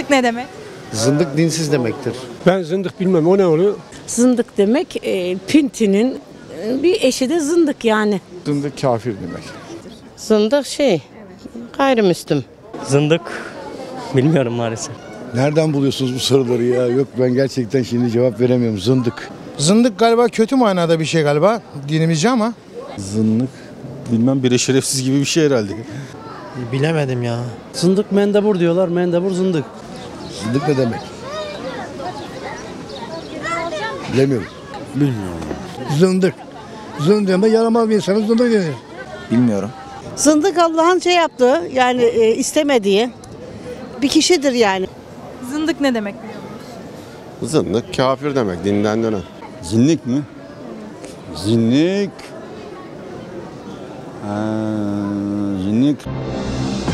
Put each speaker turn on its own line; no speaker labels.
Zındık ne demek?
Zındık dinsiz demektir.
Ben zındık bilmem, o ne oluyor?
Zındık demek pintinin bir eşi de zındık yani.
Zındık kafir demek.
Zındık gayrimüslim.
Zındık bilmiyorum maalesef.
Nereden buluyorsunuz bu soruları ya? Yok, ben gerçekten şimdi cevap veremiyorum. Zındık.
Zındık galiba kötü manada bir şey galiba dinimizce ama.
Zındık bilmem, biri şerefsiz gibi bir şey herhalde.
Bilemedim ya.
Zındık mendebur diyorlar. Mendebur zındık.
Zındık ne demek? Bilemiyorum.
Zındık. Zındığında yaramaz bir insanın zındık denir.
Bilmiyorum.
Zındık Allah'ın yaptığı yani istemediği bir kişidir yani.
Zındık ne demek?
Zındık kafir demek, dinden dönen.
Zinlik mi? Zinlik. Zinlik.